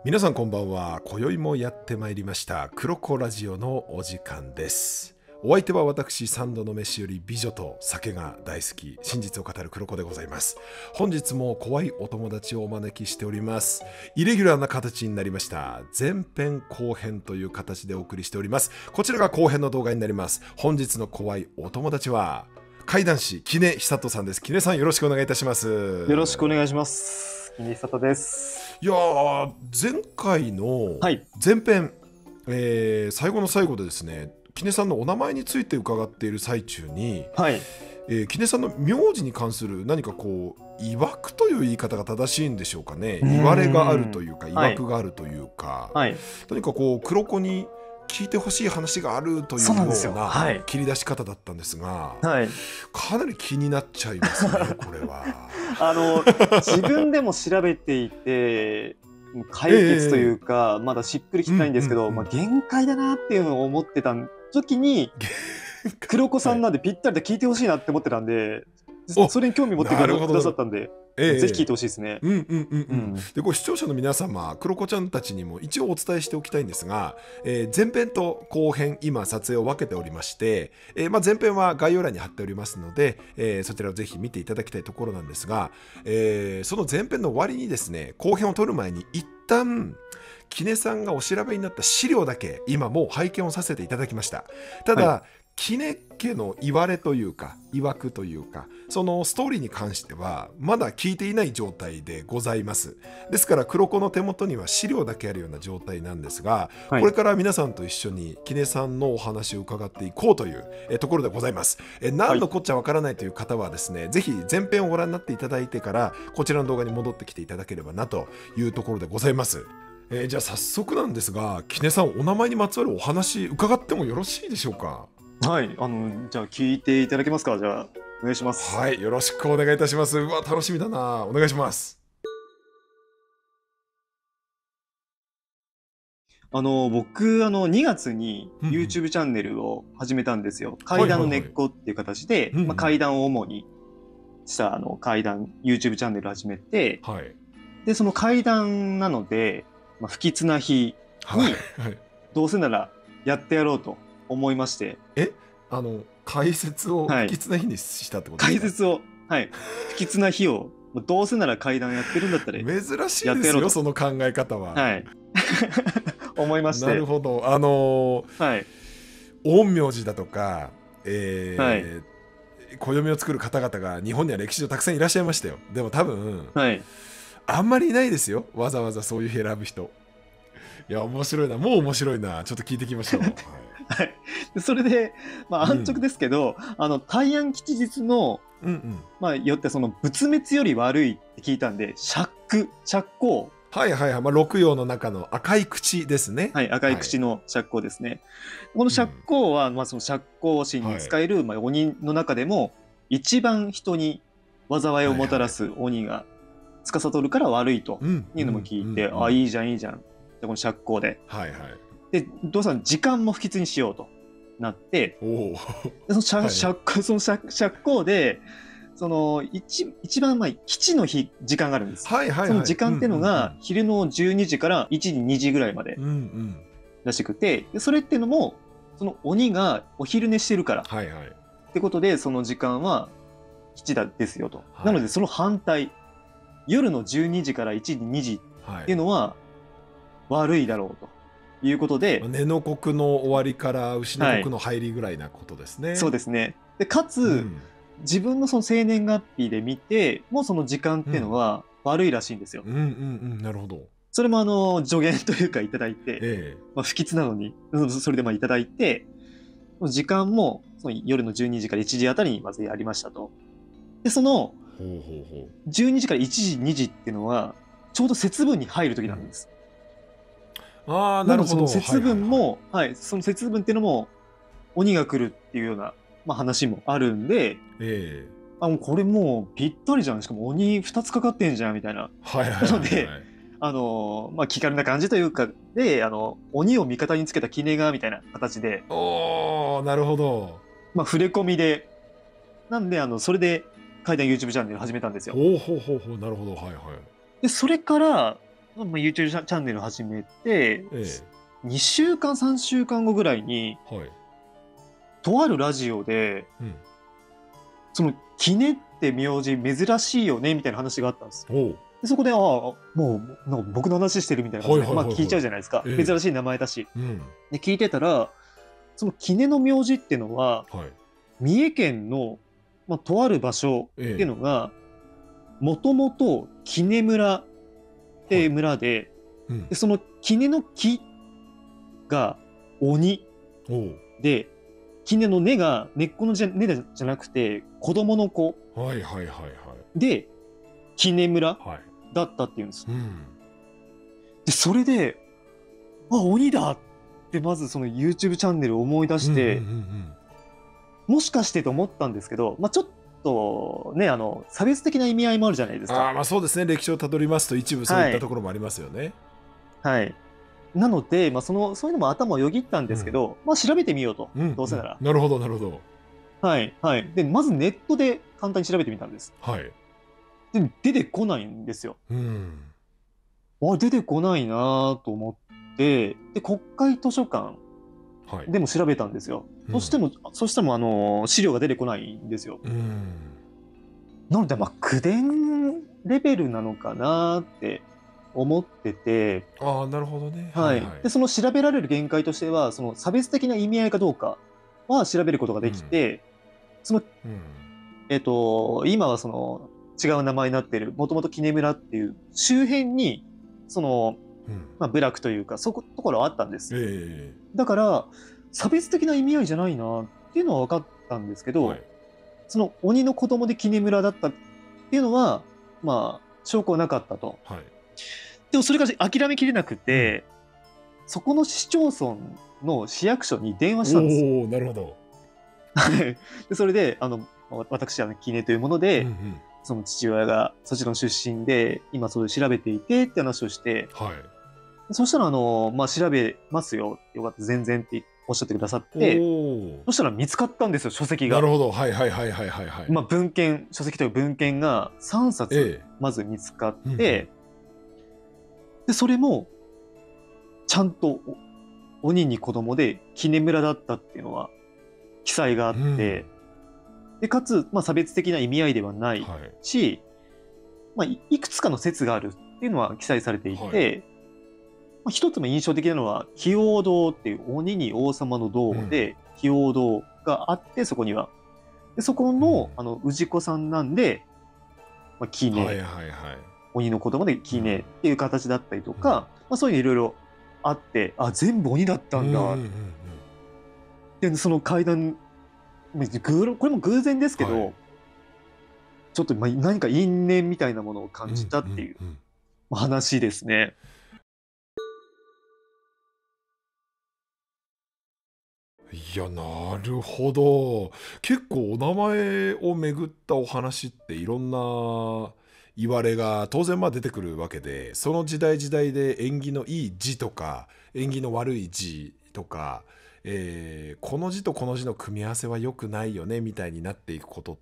皆さんこんばんは。今宵もやってまいりました黒子ラジオのお時間です。お相手は私三度の飯より美女と酒が大好き真実を語る黒子でございます。本日も怖いお友達をお招きしております。イレギュラーな形になりました前編後編という形でお送りしております。こちらが後編の動画になります。本日の怖いお友達は怪談師木根久人さんです。木根さん、よろしくお願いいたします。 よろしくお願いします。木根久人です。 いやー、前回のはい。 前編、最後の最後でですね、木根さんのお名前について伺っている最中に、 はい。 木根さんの名字に関する何かこう曰くという言い方が正しいんでしょうかね。言われがあるというか曰くがあるというか、 はい。 何かこう黒子に聞いてほしい話があるというそうなんですようなよはい切り出し方だったんですが、 はい。 かなり気になっちゃいますねこれは。 自分でも調べていて、解決というか、まだしっくりきてないんですけど、限界だなっていうのを思ってた時に、黒子さんなんでぴったりで聞いてほしいなって思ってたんで、それに興味持ってくださったんで、ぜひ聞いてほしいですね。 で、こう視聴者の皆様、黒子ちゃんたちにも一応お伝えしておきたいんですが、前編と後編、今撮影を分けておりまして、前編は概要欄に貼っておりますので、そちらをぜひ見ていただきたいところなんですが、その前編の終わりにですね、後編を撮る前に一旦木根さんがお調べになった資料だけ今もう拝見をさせていただきました。ただ、木根家の言われというか曰くというか、そのストーリーに関してはまだ聞いていない状態でございます。ですから黒子の手元には資料だけあるような状態なんですが、これから皆さんと一緒に木根さんのお話を伺っていこうというところでございます。何のこっちゃわからないという方はですね、ぜひ前編をご覧になっていただいてからこちらの動画に戻ってきていただければなというところでございます。じゃあ早速なんですが、木根さん、お名前にまつわるお話伺ってもよろしいでしょうか。 はい。じゃあ聞いていただけますか。じゃあお願いします。 はい、よろしくお願いいたします。うわ、楽しみだな。お願いします。 僕2月に YouTube チャンネルを始めたんですよ。怪談の根っこっていう形で、怪談を主にした怪談 YouTube チャンネルを始めて、でその怪談なので、不吉な日にどうせならやってやろうと思いまして、 解説を不吉な日にしたってことですか。 解説を、不吉な日をどうせなら怪談やってるんだったら珍しいですよ、その考え方は。 思いまして。 なるほど。陰陽師だとか、暦を作る方々が日本には歴史上たくさんいらっしゃいましたよ。でも多分、あんまりいないですよ、わざわざそういう日選ぶ人。いや、面白いな。もう面白いな。ちょっと聞いていきましょう。 それで、安直ですけど、大安吉日の、よってその仏滅より悪いって聞いたんで、釈光。 六曜の中の赤い口ですね。 赤い口の釈光ですね。この釈光は、その釈光神に使える、鬼の中でも一番人に災いをもたらす鬼が司るから悪いというのも聞いて、いいじゃんいいじゃん。でこの釈光で。でどうしたら時間も不吉にしようとなって、その釈光でその一番基地の時間があるんです。その時間っていうのが昼の12時から1時2時ぐらいまでらしくて、それっていうのもその鬼がお昼寝してるからってことで、その時間は基地ですよと。なのでその反対、夜の12時から1時2時っていうのは悪いだろうということで、 寝の刻の終わりから牛の刻の入りぐらいなことですね。 そうですね。でかつ、自分のその生年月日で見てもうその時間っていうのは悪いらしいんですよ。 なるほど。 それも助言というかいただいて、不吉なのにそれでいただいて、時間もその夜の12時から1時あたりにまずやりましたと。でその12時から1時2時っていうのはちょうど節分に入る時なんです。 なるほど。 その節分も、その節分っていうのも鬼が来るっていうような、話もあるんで、もうこれもうぴったりじゃん、しかも鬼2つかかってんじゃんみたいな。なので気軽な感じというかで、鬼を味方につけたキネガみたいな形で、 なるほど。 触れ込みで、なんでそれで怪談 YouTube チャンネル始めたんですよ。 なるほど。 でそれから YouTube チャンネル始めて、 え 2週間、3週間後ぐらいに、 はい。 とあるラジオで、 うん。 その、キネって名字珍しいよね、みたいな話があったんですよ。 おう。 でそこで、もう、なんか僕の話してるみたいな感じで、 はいはいはいはいまあ聞いちゃうじゃないですか。 ええ珍しい名前だし。 うん。 で、聞いてたら、そのキネの名字っていうのは、 はい。 三重県の、とある場所っていうのが、もともとキネ村っていう村で、 うんで。そのキネの木が鬼おう。 で、キネの根が根っこの根じゃなくて子供の子はいはいはいはい。 でキネ村はい。 だったっていうんです。 うん。 でそれで鬼だってまずその YouTube チャンネルを思い出して、 うんうんうんもしかしてと思ったんですけど、ちょっとね差別的な意味合いもあるじゃないですか。 ああ、まあそうですね。歴史をたどりますと一部そういったところもありますよね。 はい。なので、そういうのも頭をよぎったんですけど、調べてみようと、 うん。 どうせなら。 なるほどなるほど。 はいはい。でまずネットで簡単に調べてみたんです。 はい。 で出てこないんですよ。 うん。 出てこないなと思って、で国会図書館はい。 でも調べたんですよ。 うんそしても資料が出てこないんですよ。 うん。 なので口伝レベルなのかなって思ってて、 ああ、なるほどね。 はい。でその調べられる限界としては、その差別的な意味合いかどうかは調べることができて、そのうん。 今はその違う名前になっているもともとキネ村っていう周辺にその、 うん。 部落というかところはあったんです。 えだから差別的な意味合いじゃないなっていうのは分かったんですけど、 はい。 その鬼の子供でキネ村だったっていうのは証拠はなかったと。 はい。 でもそれが諦めきれなくて、そこの市町村の市役所に電話したんですよ。 おお、なるほど。 でそれで私キネというもので、 うんうんその父親がそちらの出身で今それを調べていてって話をして、 はい。 そしたら調べますよよかった全然っておっしゃってくださって、 おお。 そしたら見つかったんですよ書籍が。 なるほど。はいはいはいはいはいはい。 書籍という文献が3冊まず見つかって、でそれもちゃんと鬼に子供でキネ村だったっていうのは記載があって、でかつ、差別的な意味合いではないはいし、いくつかの説があるっていうのは記載されていて、一つも印象的なのは祇王堂っていう鬼に王様の堂で、祇王堂があってそこにはでそこの、氏子さんなんで、キネ、 はいはいはい。 鬼の子供でキネっていう形だったりとか、そういういろいろあって全部鬼だったんだ、 うんうんうんうんでその階段これも偶然ですけど、 はいちょっと何か因縁みたいなものを感じたっていううんうんうん話ですね。 いや、なるほど。結構お名前をめぐったお話っていろんな言われが当然出てくるわけで、その時代時代で縁起のいい字とか縁起の悪い字とか、この字とこの字の組み合わせは良くないよねみたいになっていくことって、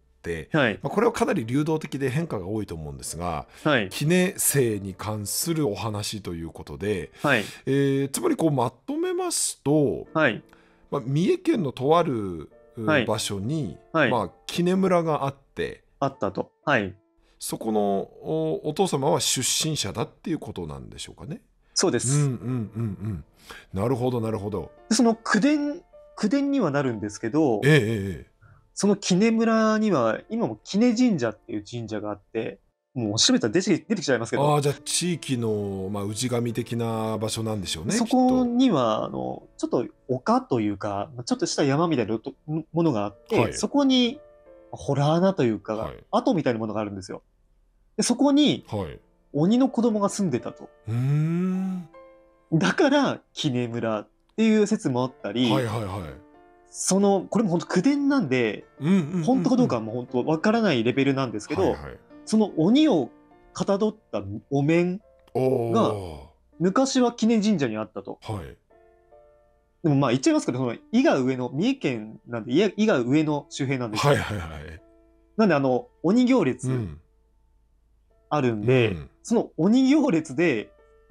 はいこれはかなり流動的で変化が多いと思うんですが、 はいキネ姓に関するお話ということで、 はいつまりまとめますと、 はい三重県のとあるはい場所に、 はいキネ村があって、 あったと。はいそこのお父様は出身者だっていうことなんでしょうかね。 そうです。 うんうんうんうんなるほどなるほど。 でその口伝にはなるんですけど、 ええそのキネ村には今もキネ神社っていう神社があって、もう調べたら出てきちゃいますけど、 じゃあ地域の、氏神的な場所なんでしょうね。 そきっとこにはちょっと丘というかちょっとした山みたいなものがあって、 はいそこに洞穴というか、 はい跡みたいなものがあるんですよ。でそこにはい鬼の子供が住んでたと。だからキネ村っていう説もあったり、 はいはいはいこれも本当口伝なんで、本当かどうかはもう本当わからないレベルなんですけど、 はいはいその鬼をかたどったお面が昔は記念神社にあったと。 はいでも言っちゃいますけど、その伊賀上野、三重県なんで伊賀上野周辺なんですよ。 はいはいはいなんで鬼行列あるんで、その鬼行列で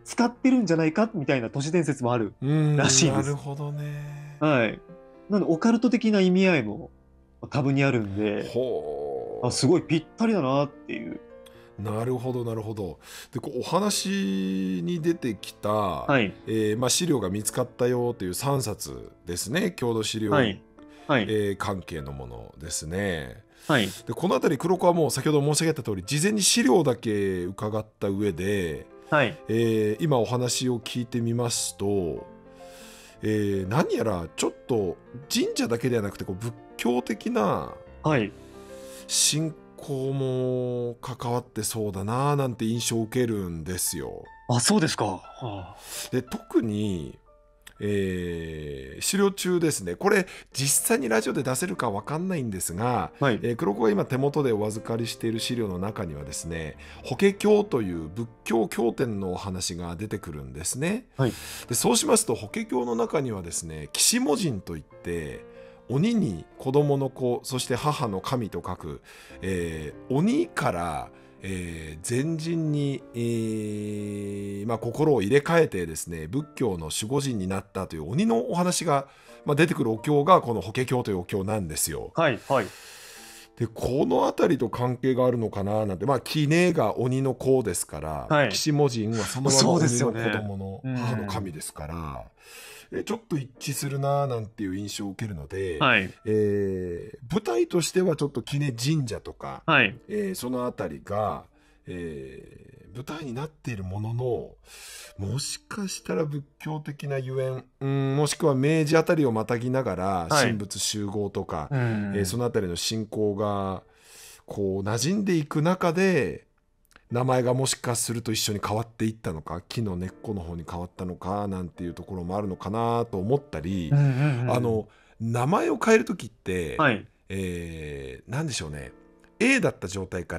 使ってるんじゃないかみたいな都市伝説もあるらしいんです。 なるほどね。 はい。なのでオカルト的な意味合いも多分にあるんで、すほごいぴったりだなっていう。 う。なるほどなるほど。でこうお話に出てきた、 はい。 まあ、資料が見つかったよという3冊ですね。郷土資料、 はい。はい。 関係のものですね。 はい。 でこの辺り黒子はもう先ほど申し上げた通り事前に資料だけ伺った上で、 はい。 今お話を聞いてみますと、何やらちょっと神社だけではなくてこう仏教的なはい。 信仰も関わってそうだななんて印象を受けるんですよ。 あ、そうですか。はで特に、資料中ですね、これ実際にラジオで出せるかわかんないんですが、 はい。 黒子が今手元でお預かりしている資料の中にはですね、法華経という仏教経典のお話が出てくるんですね。 はい。 でそうしますと法華経の中にはですね、鬼子母神といって鬼に子供の子、そして母の神と書く、鬼から、全人に、まあ、心を入れ替えてですね仏教の守護神になったという鬼のお話が、まあ、出てくるお経がこの法華経というお経なんですよ。 はい。はい。 でこの辺りと関係があるのかななんて、まあ鬼が鬼の子ですから、 はい。 鬼子母神はそのままそうで鬼の子すよね。 供のう母のん。 神ですから、ちょっと一致するななんていう印象を受けるので、 はい。 舞台としてはちょっと鬼根神社とか、 はい。 その辺りが、舞台になっているものの、もしかしたら仏教的なゆえん、もしくは明治あたりをまたぎながらはい。 神仏集合とか、 うそん。 の辺りの信仰がこう馴染んでいく中で名前がもしかすると一緒に変わっていったのか、木の根っこの方に変わったのかなんていうところもあるのかなと思ったり、 うん。うん。うん。 名前を変える時って、 はい。 なんでしょうね、 A だった状態から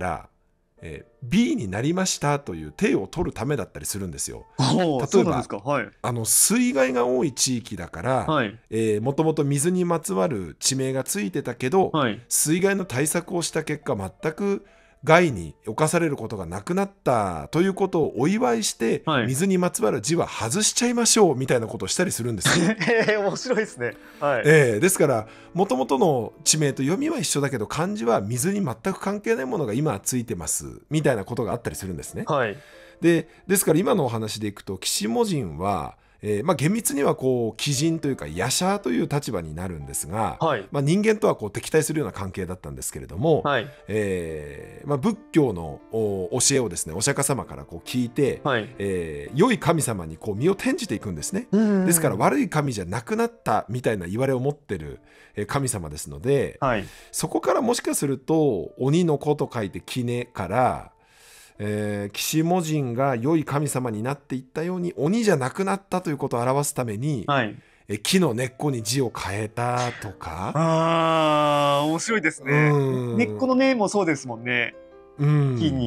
、B になりましたという体を取るためだったりするんですよ。 おお、そ例えばうなんですか。はい。 水害が多い地域だから、 はい。 もともと水にまつわる地名がついてたけど、 はい。 水害の対策をした結果全く害に侵されることがなくなったということをお祝いして、 はい。 水にまつわる字は外しちゃいましょうみたいなことをしたりするんですよ。 面白いですね。はい。 ですからもともとの地名と読みは一緒だけど漢字は水に全く関係ないものが今ついてますみたいなことがあったりするんですね。 はい。 ですから今のお話でいくと鬼子母神は、まあ、厳密にはこう鬼神というか夜叉という立場になるんですが、 はい。 まあ、人間とはこう敵対するような関係だったんですけれども、 はい。 まあ、仏教の教えをですねお釈迦様からこう聞いて、 はい。 良い神様にこう身を転じていくんですね。 うん。 ですから悪い神じゃなくなったみたいな言われを持ってる神様ですので、 はい。 そこからもしかすると鬼の子と書いて鬼から、鬼子母神が良い神様になっていったように鬼じゃなくなったということを表すために、 はい。 木の根っこに字を変えたとか、 ああ、面白いですうね。根っこのーん、 根もそうですもんね。 うん、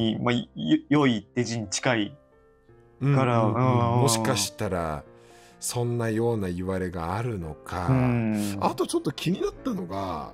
木に、まあ、良いって字に近いうんうんから、 もしかしたらそんなような言われがあるのうか。あん。 とちょっと気になったのが、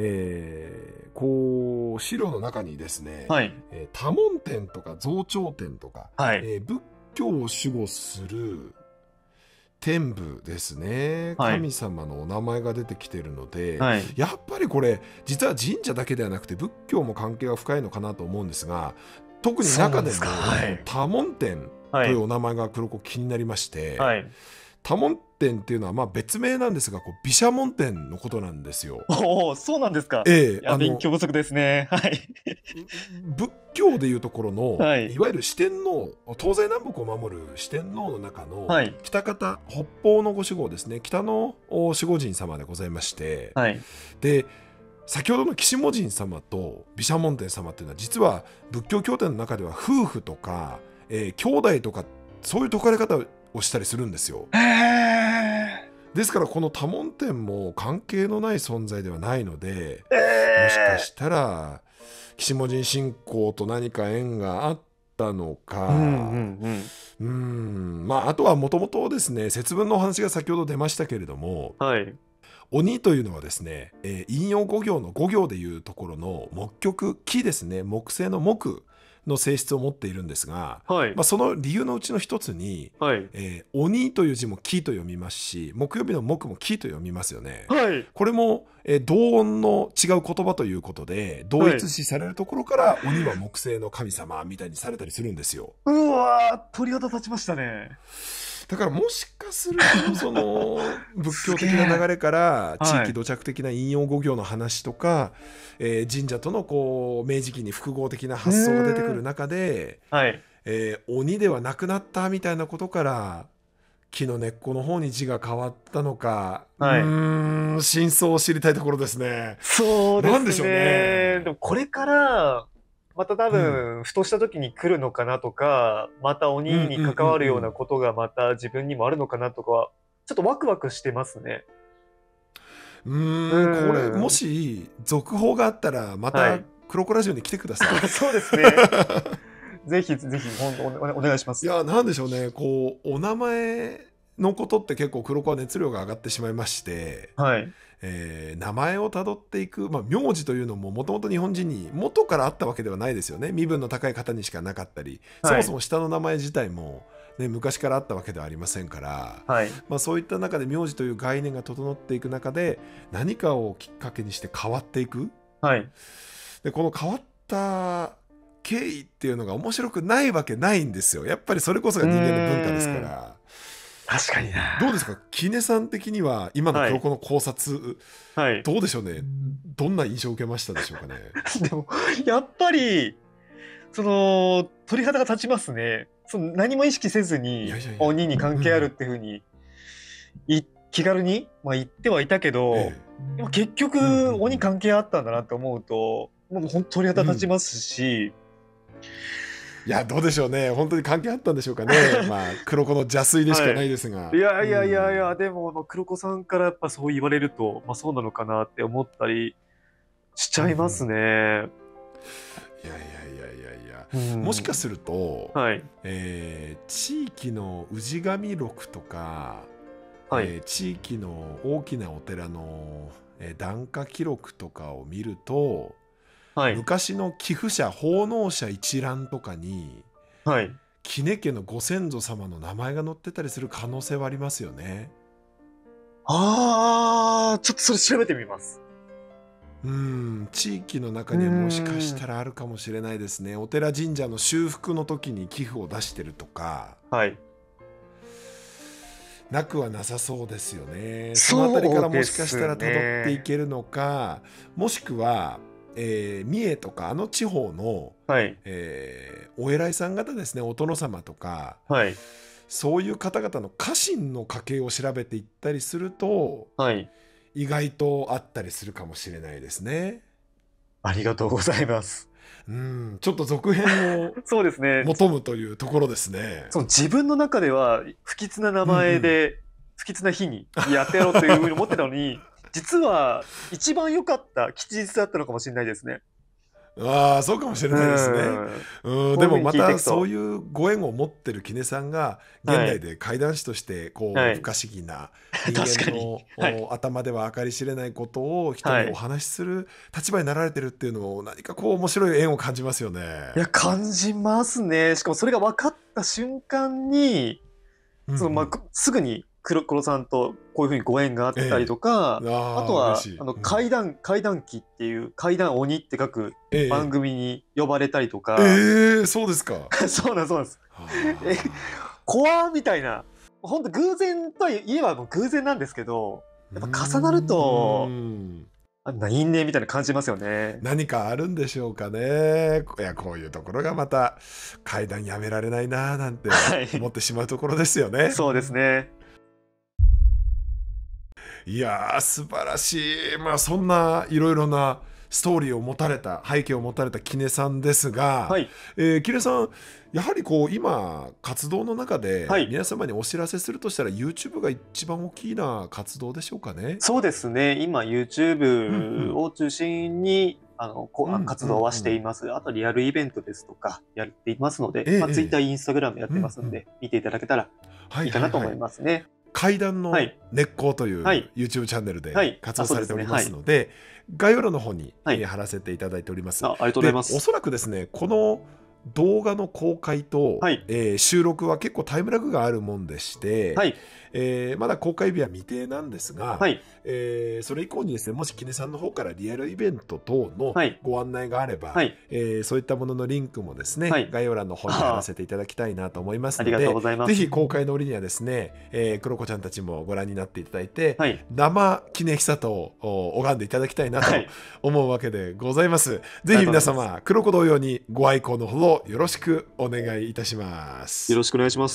こう資料の中にですね、 はい。 多聞天とか増長天とか、 はい。 仏教を守護する天部ですね、 はい。 神様のお名前が出てきてるので、 はい。 やっぱりこれ実は神社だけではなくて仏教も関係が深いのかなと思うんですが、特に中でもそうなんですか。はい。 多聞天はい。 というお名前が黒子気になりまして、 はい。 多聞天っていうのはまあ別名なんですが、こう毘沙門天のことなんですよ。 おお、そうなんですか。 ええ、 いや、勉強不足ですね。はい。 仏教でいうところのはい。 いわゆる四天王、東西南北を守る四天王の中のはい。 北方北方のご守護ですね、北の守護神様でございまして、 はい。 で先ほどの鬼子母神様と毘沙門天様っていうのは実は仏教経典の中では夫婦とか、兄弟とかそういう説かれ方をしたりするんですよ。 へえ。 ですからこの多聞天も関係のない存在ではないので、 えもしかえ。 したら鬼子母神信仰と何か縁があったのうんうんか、 うん。 まああとはもともとですね、節分のお話が先ほど出ましたけれども、 はい。 鬼というのはですね、陰陽五行の五行でいうところの木極木ですね、木星の木の性質を持っているんですが、 はい。 その理由のうちの一つに、 はい。 鬼という字も木と読みますし、木曜日の木も木と読みますよね。 はい。 これも、同音の違う言葉ということで同一視されるところから、鬼は木星の神様みたいにされたりするんですよ。 うわー、鳥肌立ちましたね。 だからもしかするとその仏教的な流れから地域土着的な陰陽五行の話とか、神社とのこう明治期に複合的な発想が出てくる中で、 はい。 鬼ではなくなったみたいなことから木の根っこの方に字が変わったのか、 はい。 真相を知りたいところですね。 そうですね。 なんでしょうね。 でもこれからまた多分、ふとした時に来るのかなとか、また鬼に関わるようなことがまた自分にもあるのかなとか、ちょっとワクワクしてますね。 これもし続報があったらまた黒子ラジオに来てください。 そうですね。ぜひぜひ本当お願いします。 いや、なんでしょうね、こうお名前のことって結構黒子は熱量が上がってしまいまして、 はい。 名前をたどっていく、名字というのももともと日本人に元からあったわけではないですよね。身分の高い方にしかなかったり、そもそも下の名前自体も、ね、昔からあったわけではありませんから、 はい。 そういった中で名字という概念が整っていく中で何かをきっかけにして変わっていく。 はい。 でこの変わった経緯っていうのが面白くないわけないんですよ。やっぱりそれこそが人間の文化ですから。 確かにな。 どうですか、キネさん的には今の黒子の考察、 はい。 どうでしょうね。どんな印象を受けましたでしょうかね。 でもやっぱりその鳥肌が立ちますね。その何も意識せずに鬼に関係あるっていうふうに気軽に、言ってはいたけど、でも結局鬼関係あったんだなって思うともう本当鳥肌立ちますし。 いや、どうでしょうね。本当に関係あったんでしょうかね。黒子の邪推でしかないですが。 いやいやいやいや、でも黒子さんからやっぱそう言われると、そうなのかなって思ったりしちゃいますね。いやいやいやいやいや、もしかすると、地域の氏神録とか、地域の大きなお寺の檀家記録とかを見ると、昔の寄付者奉納者一覧とかに、木根家のご先祖様の名前が載ってたりする可能性はありますよね。 ちょっとそれ調べてみます。 地域の中にはもしかしたらあるかもしれないですね。お寺神社の修復の時に寄付を出してるとか、なくはなさそうですよね。そのあたりからもしかしたら辿っていけるのか、もしくは三重とかあの地方の、お偉いさん方ですね、お殿様とか、そういう方々の家臣の家系を調べていったりすると、意外とあったりするかもしれないですね。 ありがとうございます。 ちょっと続編をそうですね、求むというところですね。 その自分の中では不吉な名前で、不吉な日にやってやろうというふうに思ってたのに実は一番良かった吉日だったのかもしれないですね。 そうかもしれないですね。でもまたそういうご縁を持ってる木根さんが現代で怪談師としてこう不可思議な人間の頭では計り知れないことを人にお話しする立場になられてるっていうのを何かこう面白い縁を感じますよね。 いや感じますね。しかもそれが分かった瞬間にすぐに黒さんとこういうふうにご縁があったりとか、あとは怪談記っていう怪談鬼って書く番組に呼ばれたりとか。 そうですか。 そうなんです。怖みたいな、本当偶然といえば偶然なんですけど、やっぱ重なると因縁みたいな感じますよね。 何かあるんでしょうかね。いや、こういうところがまた怪談やめられないななんて思ってしまうところですよね。 そうですね。 いやー素晴らしい。そんないろいろなストーリーを持たれた背景を持たれた木根さんですが、木根さんやはりこう今活動の中で皆様にお知らせするとしたら YouTube が一番大きな活動でしょうかね。 そうですね。今 YouTube を中心に活動はしています。あとリアルイベントですとかやっていますので、Twitter、Instagram やってますので、見ていただけたらいいかなと思いますね。 怪談の根っこという YouTube チャンネルで活動されておりますので、概要欄の方に貼らせていただいております。 ありがとうございます。 おそらくですね、この動画の公開と、 はい収録は結構タイムラグがあるもんでして、 はいまだ公開日は未定なんですが、 はいそれ以降にですね、もしキネさんの方からリアルイベント等のはいご案内があれば、 はいそういったもののリンクもですね、 はい概要欄の方に貼らせていただきたいなと思いますので、 ありがとうございますぜひ公開の折にはですね、クロコちゃんたちもご覧になっていただいて、 はい生キネ久人を拝んでいただきたいなとはい思うわけでございます。ぜひ皆様、クロコ同様にご愛顧のほどよろしくお願いいたします。 よろしくお願いします。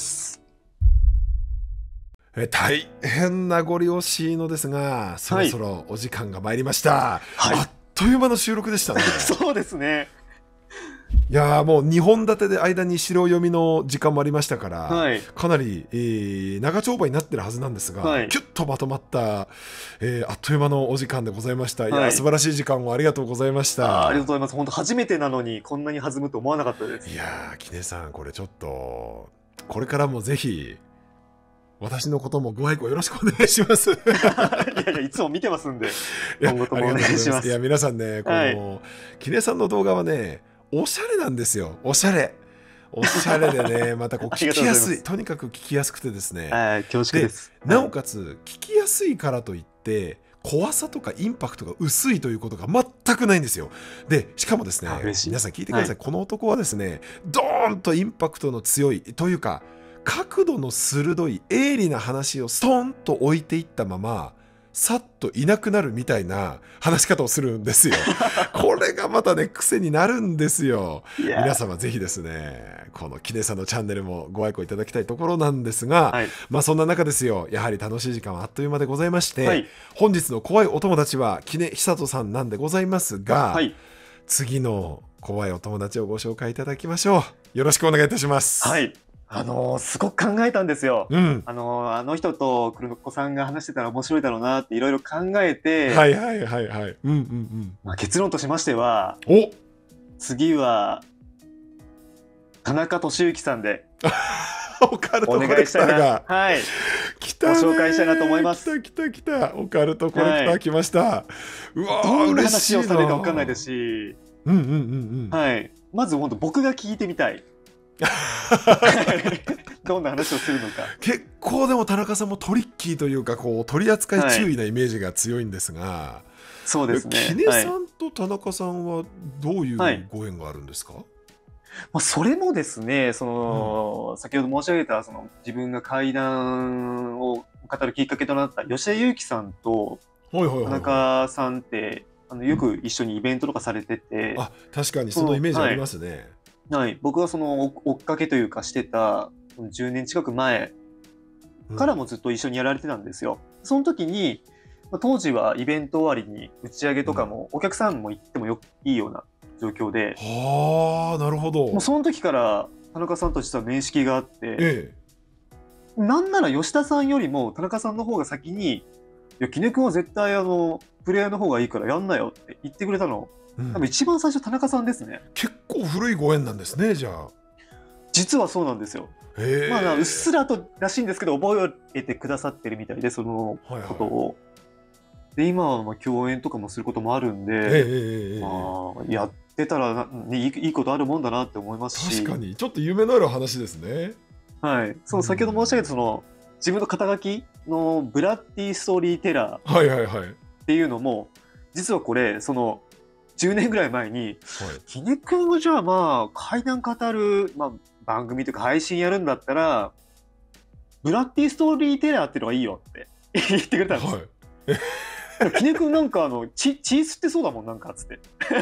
大変なご利用しのですが、そろそろお時間が参りました。 はいあっという間の収録でしたね。 そうですね。 いやーもう2本立てで間に資料読みの時間もありましたから、 はいかなり、長丁場になってるはずなんですが、 はいキュッとまとまった、あっという間のお時間でございました。いやー、 はい素晴らしい時間をありがとうございました。 ありがとうございます。本当初めてなのにこんなに弾むと思わなかったです。 いやー、キネさん、これちょっと、これからもぜひ、私のこともご愛顧よろしくお願いします。 いやいや、いつも見てますんで、 いや今後ともお願いします。 いや、皆さんね、この、 はキネさんの動画はね、おしゃれなんですよ。おしゃれ。おしゃれでね、またこうあり聞がとうございますきやすい。とにかく聞きやすくてですね。 はい、恐縮です。 なおかつ、聞きやすいからといって、怖さとかインパクトが薄いということが全くないんですよ。で、しかもですねあ、嬉しい皆さん聞いてください。 はいこの男はですね、ドーンとインパクトの強いというか、角度の鋭い鋭利な話をストーンと置いていったまま、さっといなくなるみたいな話し方をするんですよ。これがまたね、癖になるんですよ。 いや皆様ぜひですね、このキネさんのチャンネルもご愛顧いただきたいところなんですが、 はいまあそんな中ですよ、やはり楽しい時間はあっという間でございまして、 はい本日の怖いお友達はキネ久人さんなんでございますが、 はい次の怖いお友達をご紹介いただきましょう。よろしくお願いいたします。 はい。すごく考えたんですよ。 うん。 あの人とクロコさんが話してたら面白いだろうなっていろいろ考えて、 はいはいはいはい。うんうんまあ、結論としましては、 うん。お次は田中俊之さんでオカルトおコレク願いしたいな。 ターがはい。 来たね。 ご紹介したいなと思います来た来た来た。オカルトコレクター来ました。うわどーんな嬉しいな。 話をされるかわかんないですし、 うんうんうんうん。 はい。まず本当僕が聞いてみたい。どんな話をするのか。 結構でも田中さんもトリッキーというかこう取り扱い注意なイメージが強いんですが、 そうですね。 キネはい。 さんと田中さんはどういうはいご縁があるんですか？ まあ、それもですね、先ほど申し上げた、自分が怪談を語るきっかけとなった吉田裕樹さんとはいはいはい田はい。 中さんって、よく一緒にイベントとかされてて、 あ、確かにそのイメージありますね。 はい、僕が追っかけというかしてた10年近く前からもずっと一緒にやられてたんですよ。その時に、まあ当時はイベント終わりに打ち上げとかもお客さんも行ってもいいような状況で、 はあ、なるほど。 もうその時から田中さんと実は面識があって、 えなんなら吉田さんよりも田中さんの方が先に、いや、キネ君は絶対プレイヤーの方がいいからやんなよって言ってくれたの、 え、うん多分一番最初田中さんですね。 結構古いご縁なんですね、じゃあ。 実はそうなんですよ。 へえ。 まあ、うっすらとらしいんですけど、覚えてくださってるみたいで、そのはいはいことを。で、今はまあ共演とかもすることもあるんえええで、 えええまあ、やってたらいいことあるもんだなって思いますし、 確かにちょっと夢のある話ですね。 はい、先ほど申し上げた自分の肩書きのブラッディストーリーテラーはいはいはい。はい。 っていうのも、実はこれ、10年ぐらい前に、キネ君がじゃあまあ、怪談語る、まあ、番組というか配信やるんだったら、ブラッディストーリーテラーっていうのがいいよって言ってくれたんです。 はい。 キネ君なんか血吸ってそうだもんなんかっつって。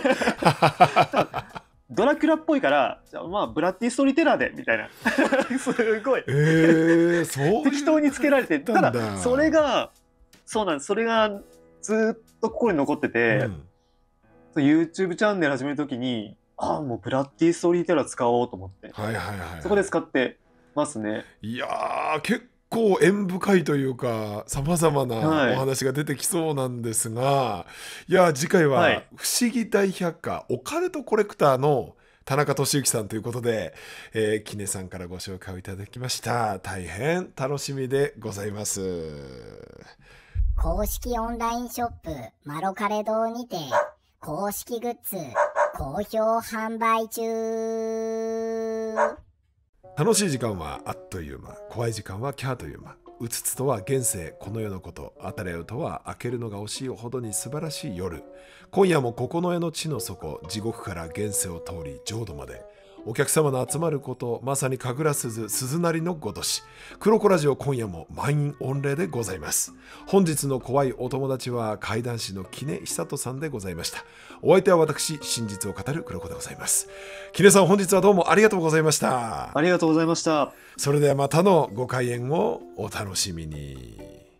ドラキュラっぽいからじゃあまあブラッディストーリーテラーでみたいなすごいそう適当につけられて、ただだそれがそうなんです。それがずっと心に残ってて、YouTube チャンネル始めるときにもうブラッディストーリーテラー使おうと思って、 はいはいはい。 そこで使ってますね。 いやー、結構縁深いというか、さまざまなはいお話が出てきそうなんですが、いやー、次回ははい不思議大百科オカルトコレクターの田中俊之さんということで、キネさんからご紹介をいただきました。大変楽しみでございます。 公式オンラインショップマロカレ堂にて公式グッズ好評販売中。 楽しい時間はあっという間、怖い時間はキャーという間。うつつとは現世この世のこと、当たれよとは明けるのが惜しいほどに素晴らしい夜。今夜も九重の地の底、地獄から現世を通り浄土まで、お客様の集まること、まさに神楽鈴、鈴なりのごとし。黒子ラジオ今夜も満員御礼でございます。本日の怖いお友達は怪談師の木根久人さんでございました。お相手は私、真実を語る黒子でございます。木根さん、本日はどうもありがとうございました。 ありがとうございました。 それではまたのご開演をお楽しみに。